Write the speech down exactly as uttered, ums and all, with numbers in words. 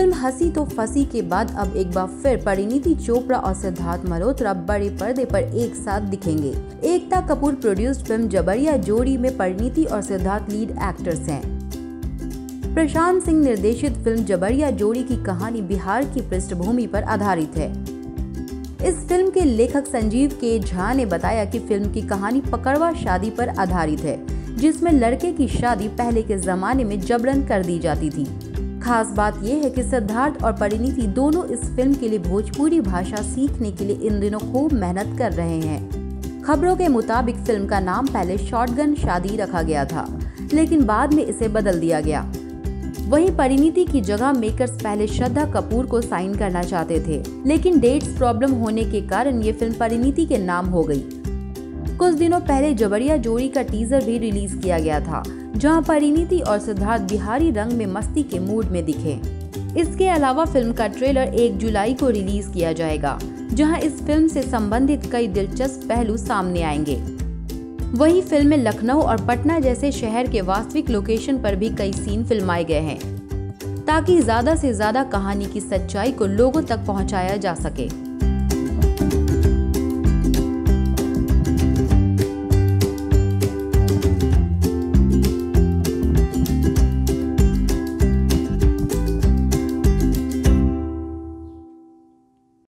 Film हंसी तो फंसी के बाद अब एक बार फिर परिणीति चोपड़ा और सिद्धार्थ मल्होत्रा बड़े पर्दे पर एक साथ दिखेंगे। एकता कपूर प्रोड्यूस्ड फिल्म जबरिया जोड़ी में परिणीति और सिद्धार्थ लीड एक्टर्स हैं। प्रशांत सिंह निर्देशित फिल्म जबरिया जोड़ी की कहानी बिहार की पृष्ठभूमि पर आधारित है। इस फिल्म के लेखक संजीव के झा ने बताया कि फिल्म की कहानी पकड़वा शादी पर आधारित है, जिसमें लड़के की शादी पहले के जमाने में जबरन कर दी जाती थी। खास बात यह है कि सिद्धार्थ और परिणीति दोनों इस फिल्म के लिए भोजपुरी भाषा सीखने के लिए इन दिनों खूब मेहनत कर रहे हैं। खबरों के मुताबिक फिल्म का नाम पहले शॉटगन शादी रखा गया था, लेकिन बाद में इसे बदल दिया गया। वहीं परिणीति की जगह मेकर्स पहले श्रद्धा कपूर को साइन करना चाहते थे, लेकिन डेट्स प्रॉब्लम होने के कारण ये फिल्म परिणीति के नाम हो गई। कुछ दिनों पहले जबरिया जोड़ी का टीजर भी रिलीज किया गया था, जहां परिणीति और सिद्धार्थ बिहारी रंग में मस्ती के मूड में दिखे। इसके अलावा फिल्म का ट्रेलर एक जुलाई को रिलीज किया जाएगा, जहां इस फिल्म से संबंधित कई दिलचस्प पहलू सामने आएंगे। वहीं फिल्म में लखनऊ और पटना जैसे शहर के वास्तविक लोकेशन पर भी कई सीन फिल्माए गए हैं, ताकि ज्यादा से ज्यादा कहानी की सच्चाई को लोगों तक पहुंचाया जा सके।